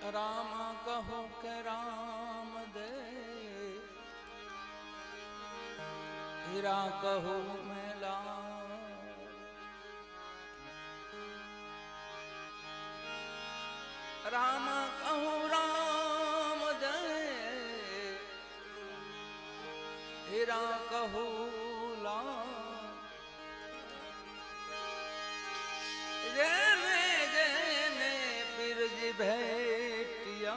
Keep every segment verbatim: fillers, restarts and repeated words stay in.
राम कहो के राम दे, हीरा कहो मेला। राम कहो राम दे, हीरा कहो ला। जेने जेने बिरज भेटिया,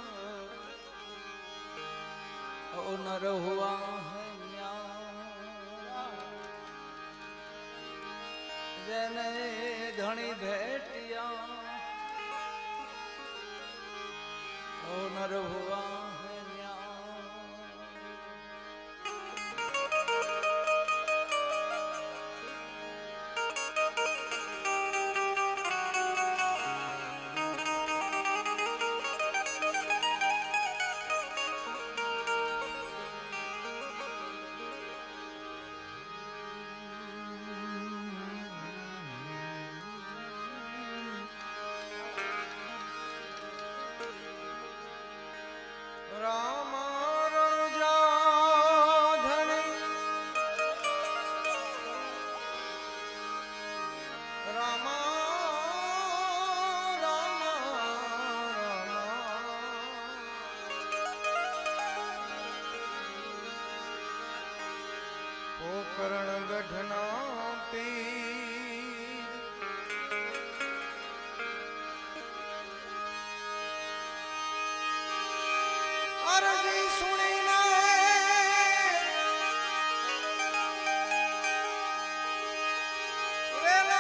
ओ नर हुआ है न्याय। जेने धनी भेटिया, ओ नर हुआ है न्याय। राम रणजा धनी राम राम राम पोकरण गढ़ना पीर अरजी सुनी ना वेला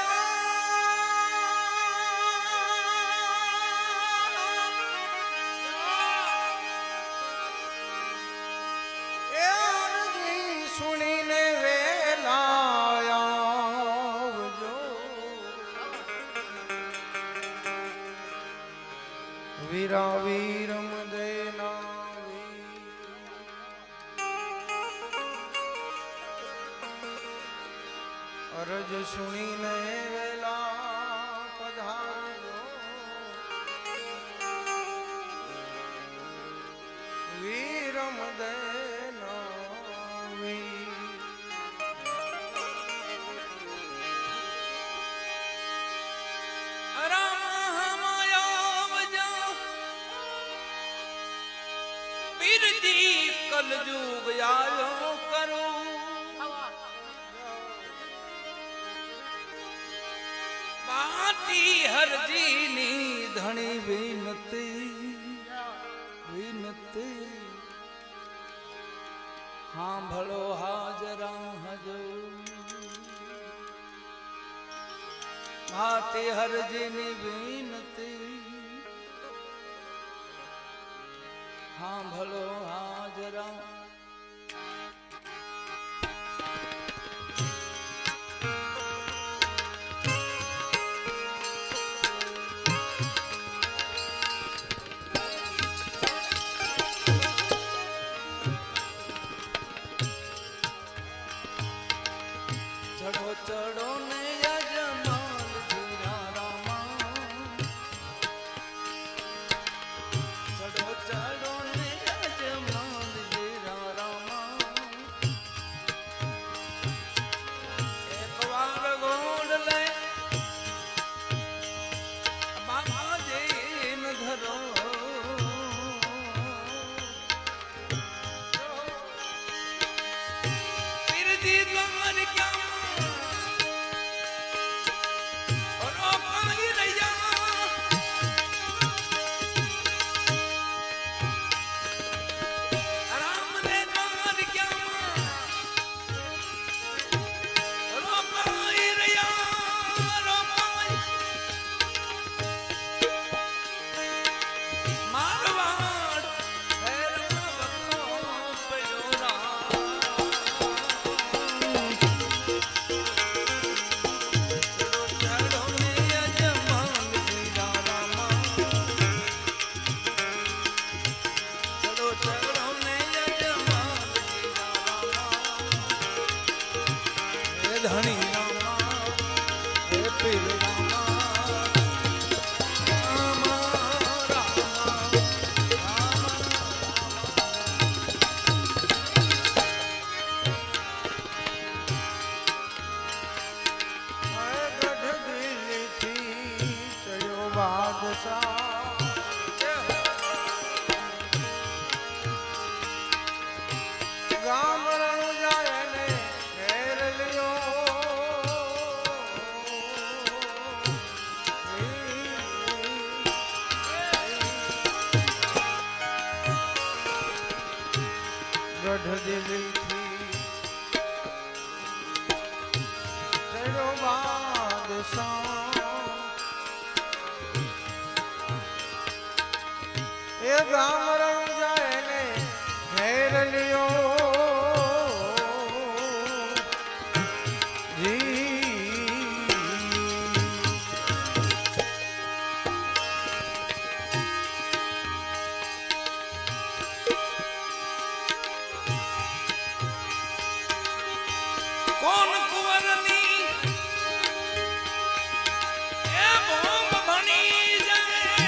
ए अरजी सुनी ने वेला आवजो वीरा वीरम देना अरज सुनी ने वेला पधारो वीरम देना वी। राम हम आवजा, बिरजी कलयुग आयो करो। बाती हरजी नी धनी विनती विनती, हाँ भलो हाजरा हजो। बाती हरजी नी विनती, हाँ भलो हाजरा। चढ़ो चढ़ो ने यजमान धीरा रामा, બાદશાહ ગામ રણ જાય ને ઘેર લ્યો ગઢ દિલ્હીથી ચડ્યો બાદશાહ એ ગામ રણ જાય ને ઘેર લ્યો કોણ કુંવરની એ ભોમ ભણી જાય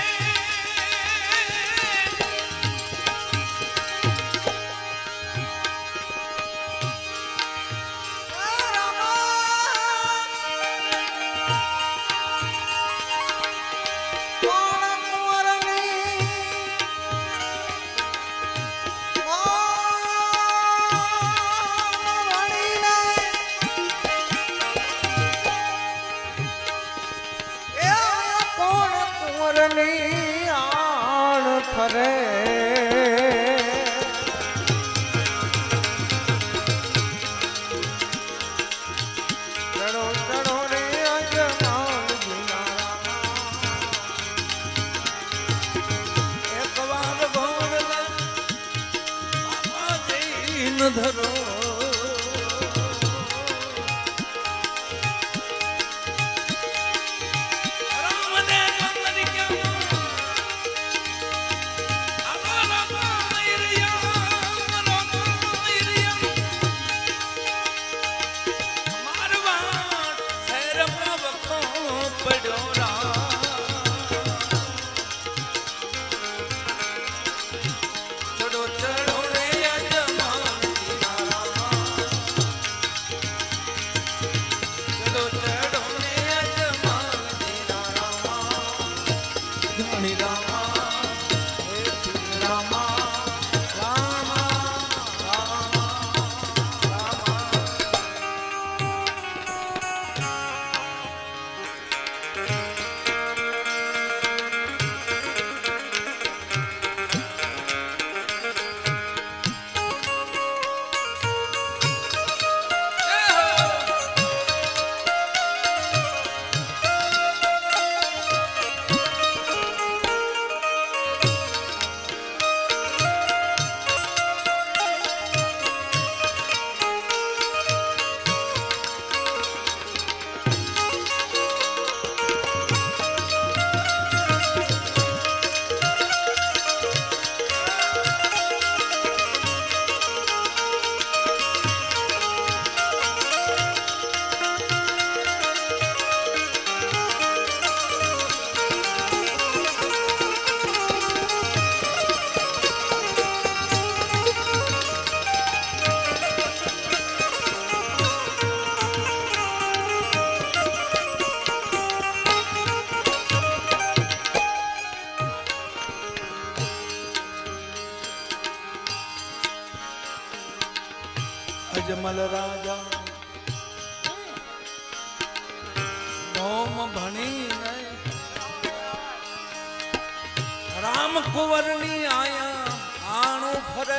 આણ ફરે ચડો ચડો રે અજમાન એક વાર ગોળલા બાપા જઈને ધરો રામને મંદિર ક્યાં અમારા માયરિયા માયરિયા મારવા શહેરમાં વખો પડ્યો રા ચડો ચડો રે અજમાન ચડો ચડો રે અજમાન ધણી રામા હે રામા રામા રામા અજમલ રાજા નોમ ભણીને રામ કુંવરની આયા આણું ફરે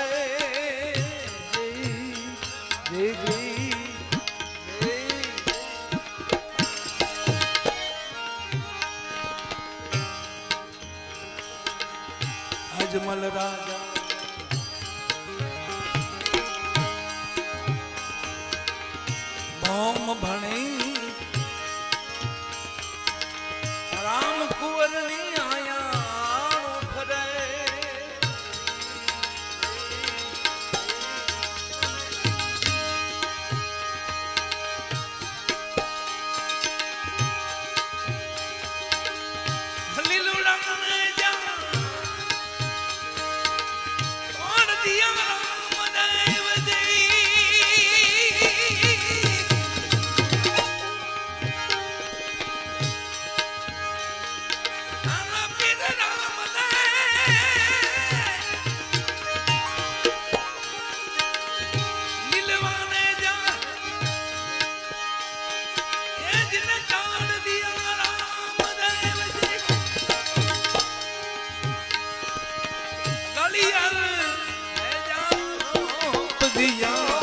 જય જય અજમલ રાજા ઓમ ભણી રામ કુંવરની આયા ફરે લીલું રંગને જા કોણ દિયા રામ દેવ દેવી दिया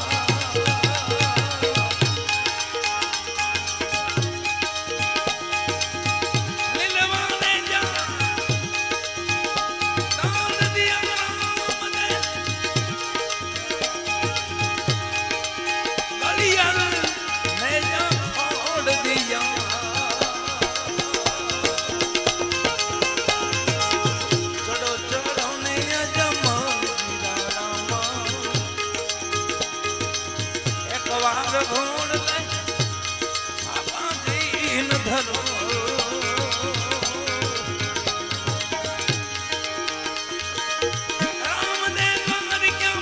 घोड़ ले बाबा दीन धरो राम ने द्वार क्या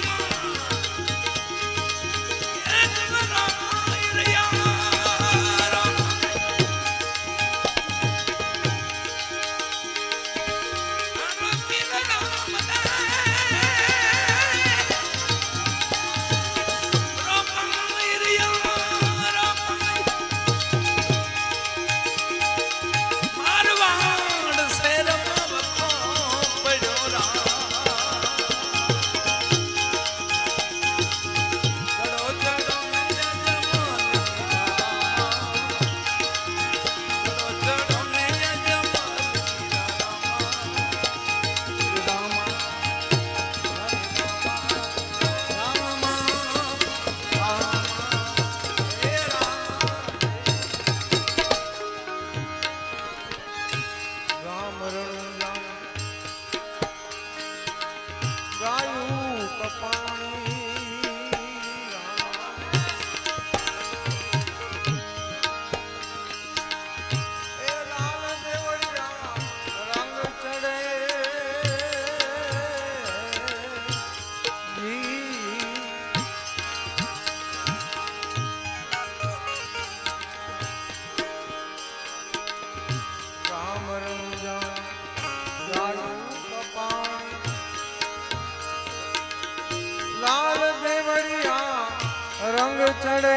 लाल देवड़िया रंग चढ़े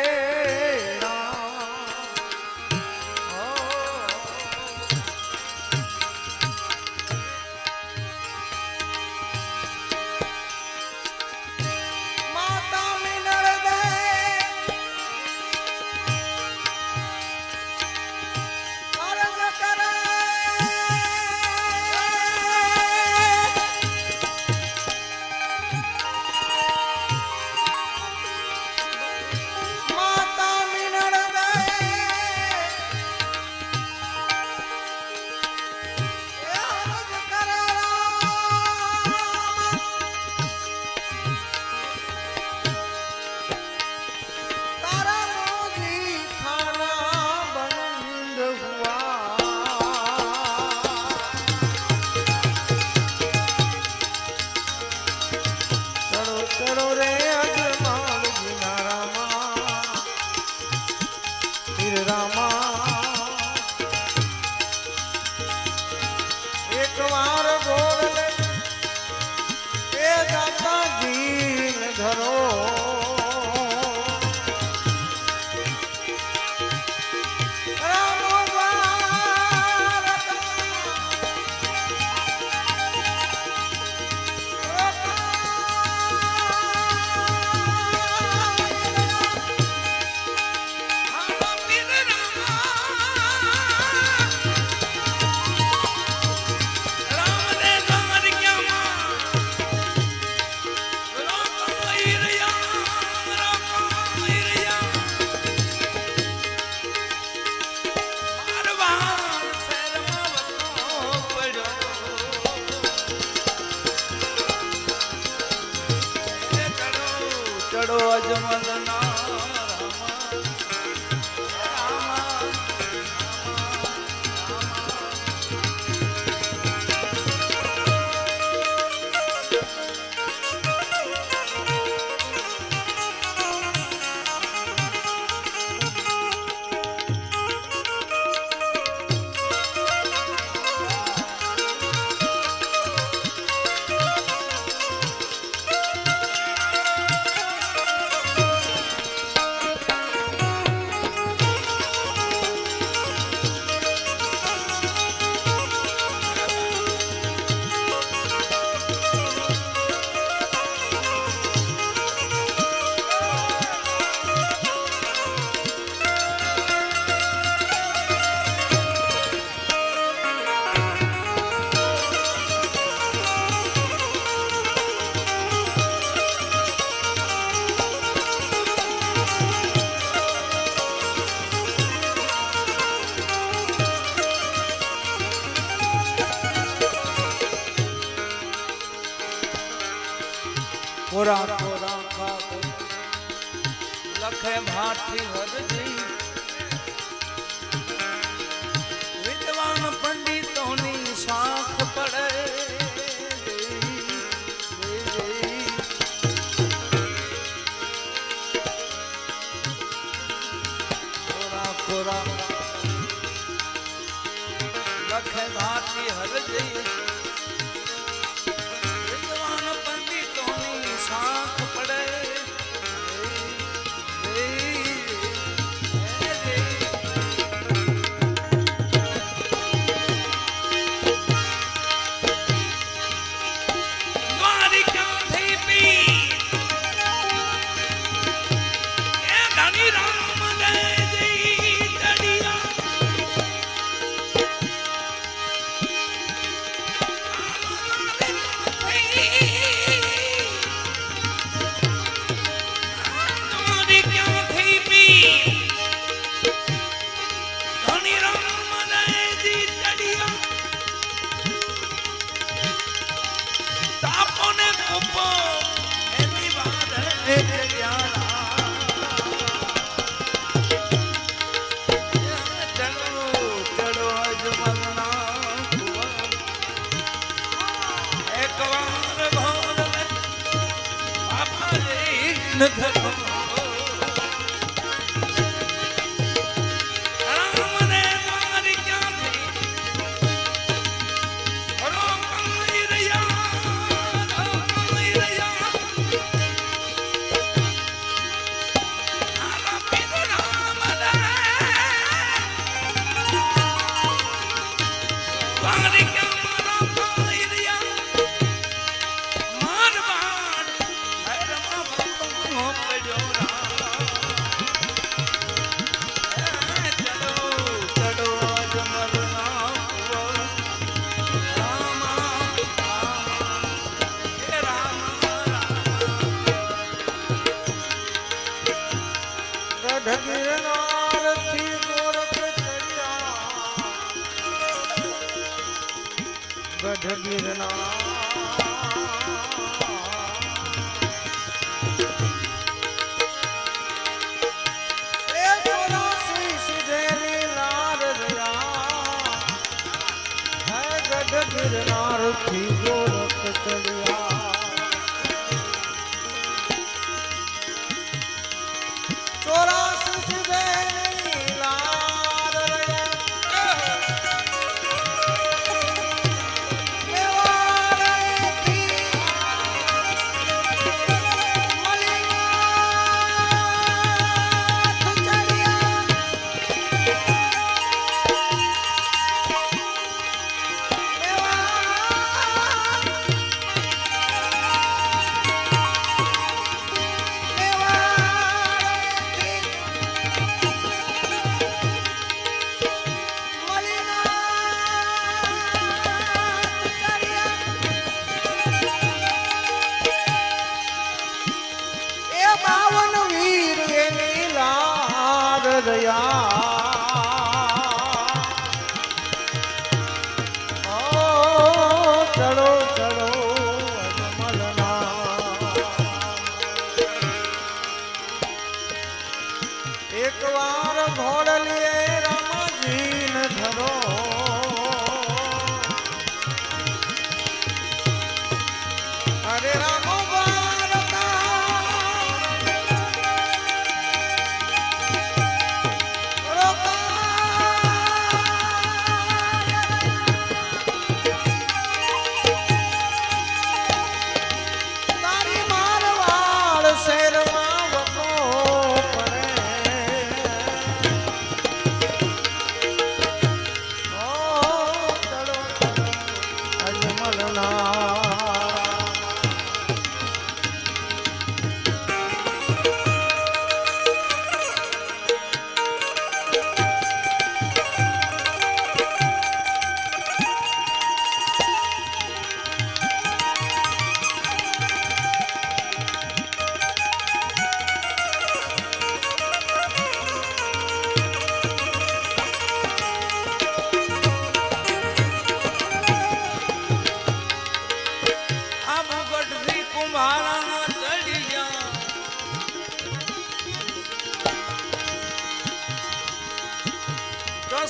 चढ़ो अजमल ना कोरा कोरा खाब लखे भाटी हरजी विद्वान पंडितों नी साख पड़े कोरा कोरा लखे भाटी हरजी विद्वान पंडितों नी साख पड़े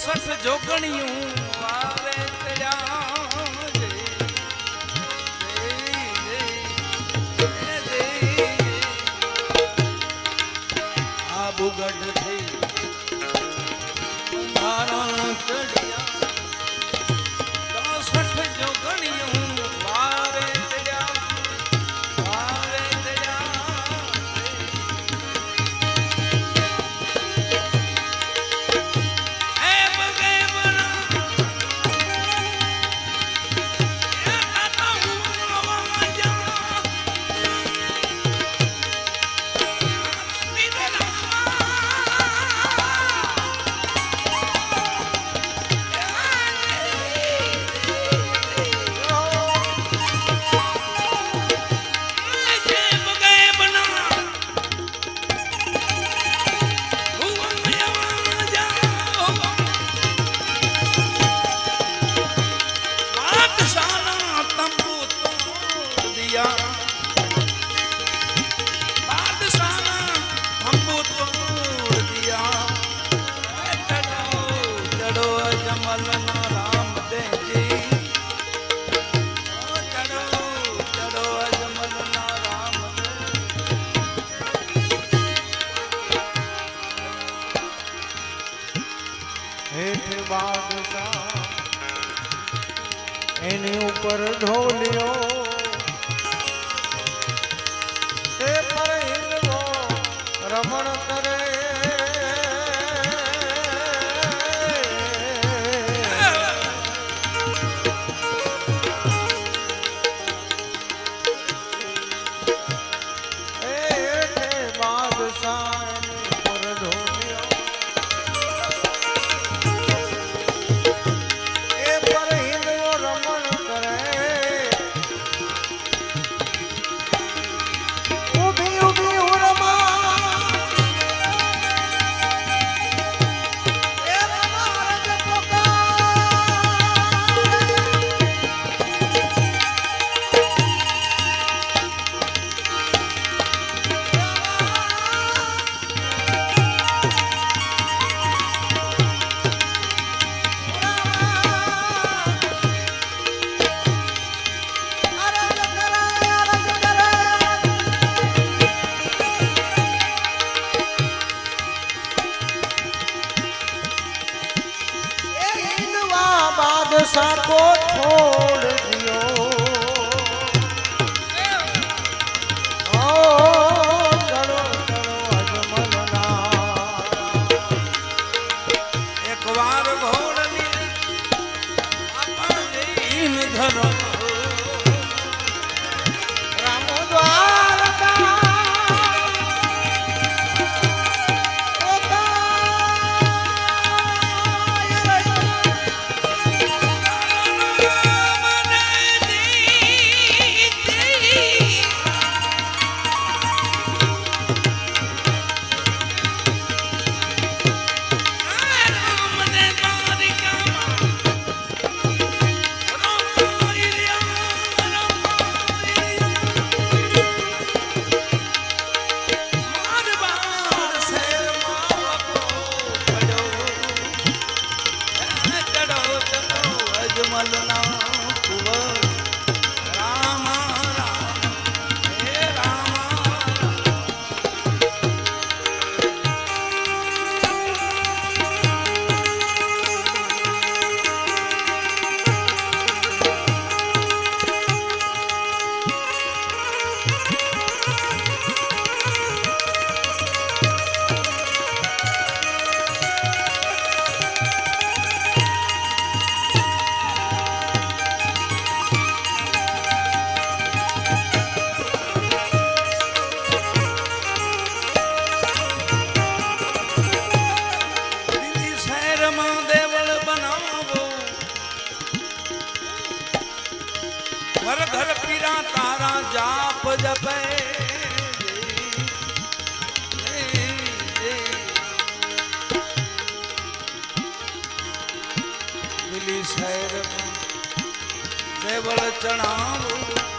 चौसठ जोगणियों वावे तेरा जय जय जय आबुगढ़ थे धारण चढ़िया चौसठ जोगणियों वावे तेरा वावे तेरा एनी ऊपर ढोलियो ते पर हिंदवो रमण करे ए बादशाह एनी ऊपर ढोलियो ए पर हिंदवो रमण करे उभी उभी उरमा ए रमारज बादशाह को छोड़ दियो ओ चलो चलो अजमलना एक बार घोड़नी अपन धरो राम द्वारका अजमलना कुंवर रामा राम हे रामा दिल्ली शहर में देवल बनावो घर घर पीरा तारा जाप जपे दिल्ली शहर में देवल चढ़ावो